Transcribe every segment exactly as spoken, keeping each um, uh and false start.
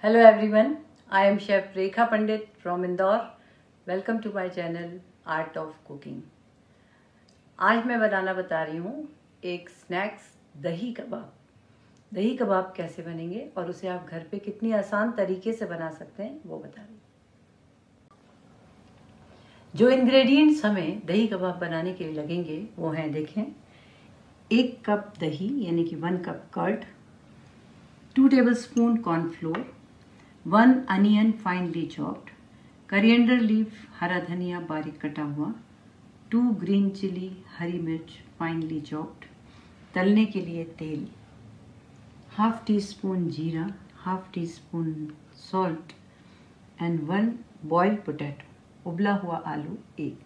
Hello everyone, I am Chef Rekha Pandit from Indore. Welcome to my channel Art of Cooking. आज मैं बनाना बता रही हूँ एक स्नैक्स दही कबाब। दही कबाब कैसे बनेंगे और उसे आप घर पे कितनी आसान तरीके से बना सकते हैं वो बता रही हूँ। जो इंग्रेडिएंट्स हमें दही कबाब बनाने के लिए लगेंगे वो हैं, देखें, एक कप दही यानी कि one cup curd, two tablespoon cornflour, one onion finely chopped, coriander leaf हरा धनिया बारीक कटा हुआ, टू ग्रीन चिली हरी मिर्च फाइनली चॉप्ड, तलने के लिए तेल, हाफ टी स्पून जीरा, half teaspoon salt and one boiled potato, उबला हुआ आलू एक।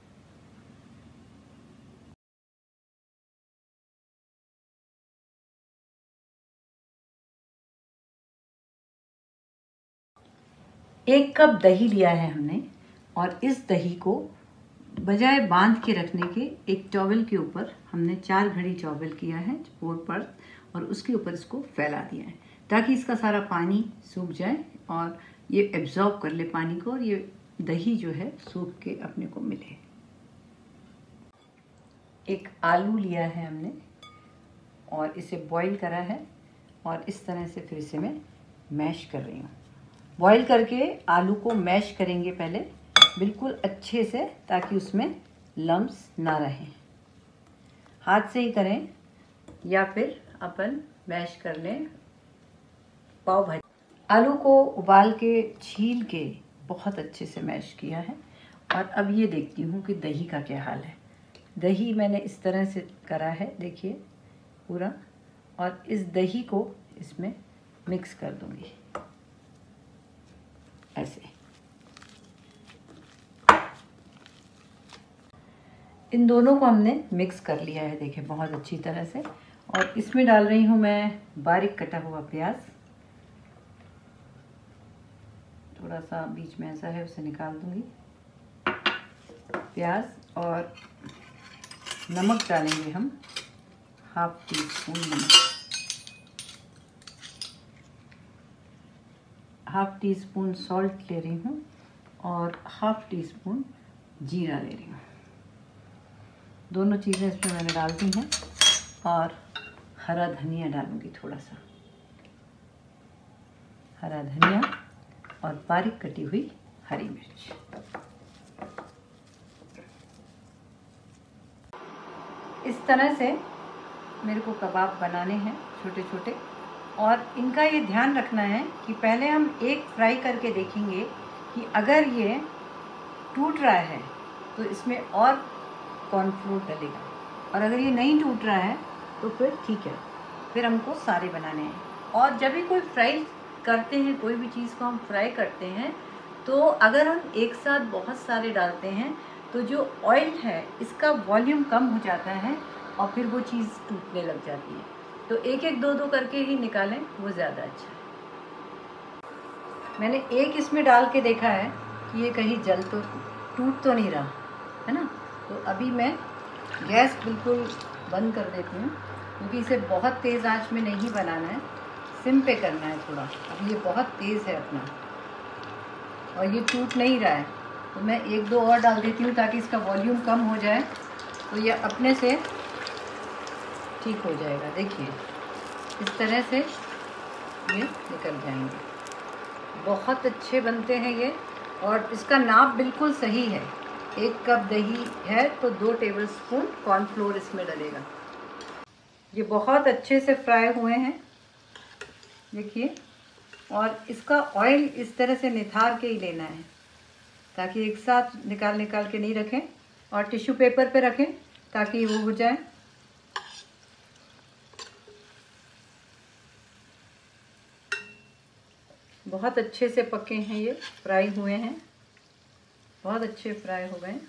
एक कप दही लिया है हमने और इस दही को बजाय बांध के रखने के एक टॉवल के ऊपर हमने चार घड़ी टॉवल किया है फोर पर, और उसके ऊपर इसको फैला दिया है ताकि इसका सारा पानी सूख जाए और ये एब्जॉर्ब कर ले पानी को और ये दही जो है सूख के अपने को मिले। एक आलू लिया है हमने और इसे बॉईल करा है और इस तरह से फिर इसे मैं मैश कर रही हूँ। बॉईल करके आलू को मैश करेंगे पहले बिल्कुल अच्छे से ताकि उसमें लम्स ना रहें। हाथ से ही करें या फिर अपन मैश कर लें पाव भाजी। आलू को उबाल के छील के बहुत अच्छे से मैश किया है और अब ये देखती हूँ कि दही का क्या हाल है। दही मैंने इस तरह से करा है, देखिए पूरा, और इस दही को इसमें मिक्स कर दूँगी ऐसे। इन दोनों को हमने मिक्स कर लिया है, देखिए बहुत अच्छी तरह से, और इसमें डाल रही हूँ मैं बारीक कटा हुआ प्याज। थोड़ा सा बीच में ऐसा है उसे निकाल दूंगी। प्याज और नमक डालेंगे हम, हाफ टी स्पून नमक, हाफ टी स्पून सॉल्ट ले रही हूँ और हाफ टी स्पून जीरा ले रही हूँ। दोनों चीज़ें इसमें मैंने डाल दी हैं और हरा धनिया डालूंगी, थोड़ा सा हरा धनिया और बारीक कटी हुई हरी मिर्च। इस तरह से मेरे को कबाब बनाने हैं छोटे छोटे, और इनका ये ध्यान रखना है कि पहले हम एक फ्राई करके देखेंगे कि अगर ये टूट रहा है तो इसमें और कॉर्नफ्लोर डलेगा, और अगर ये नहीं टूट रहा है तो फिर ठीक है, फिर हमको सारे बनाने हैं। और जब भी कोई फ्राई करते हैं, कोई भी चीज़ को हम फ्राई करते हैं, तो अगर हम एक साथ बहुत सारे डालते हैं तो जो ऑयल है इसका वॉल्यूम कम हो जाता है और फिर वो चीज़ टूटने लग जाती है। तो एक एक दो दो करके ही निकालें, वो ज़्यादा अच्छा है। मैंने एक इसमें डाल के देखा है कि ये कहीं जल तो टूट तो नहीं रहा है ना। तो अभी मैं गैस बिल्कुल बंद कर देती हूँ क्योंकि इसे बहुत तेज़ आंच में नहीं बनाना है, सिम पे करना है थोड़ा। अब ये बहुत तेज़ है अपना और ये टूट नहीं रहा है, तो मैं एक दो और डाल देती हूँ ताकि इसका वॉल्यूम कम हो जाए, तो ये अपने से ठीक हो जाएगा। देखिए इस तरह से ये निकल जाएंगे, बहुत अच्छे बनते हैं ये। और इसका नाप बिल्कुल सही है, एक कप दही है तो दो टेबल स्पून कॉर्नफ्लोर इसमें डलेगा। ये बहुत अच्छे से फ्राई हुए हैं, देखिए, और इसका ऑयल इस तरह से निथार के ही लेना है ताकि एक साथ निकाल निकाल के नहीं रखें, और टिश्यू पेपर पे रखें ताकि वो हो जाए। बहुत अच्छे से पके हैं, ये फ्राई हुए हैं, बहुत अच्छे फ्राई हो गए।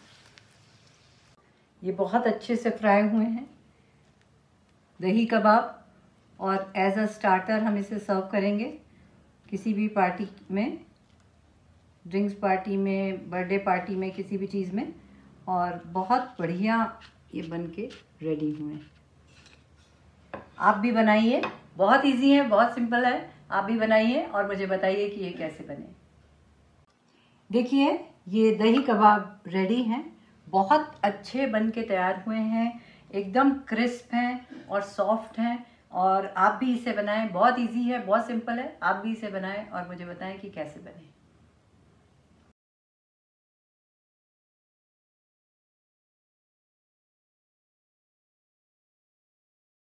ये बहुत अच्छे से फ्राई हुए हैं दही कबाब, और एज अ स्टार्टर हम इसे सर्व करेंगे किसी भी पार्टी में, ड्रिंक्स पार्टी में, बर्थडे पार्टी में, किसी भी चीज़ में, और बहुत बढ़िया ये बन के रेडी हुए। आप भी बनाइए, बहुत इजी है, बहुत सिंपल है। आप भी बनाइए और मुझे बताइए कि ये कैसे बने। देखिए ये दही कबाब रेडी हैं, बहुत अच्छे बन के तैयार हुए हैं, एकदम क्रिस्प हैं और सॉफ्ट हैं। और आप भी इसे बनाएं, बहुत इजी है, बहुत सिंपल है। आप भी इसे बनाएं और मुझे बताएं कि कैसे बने।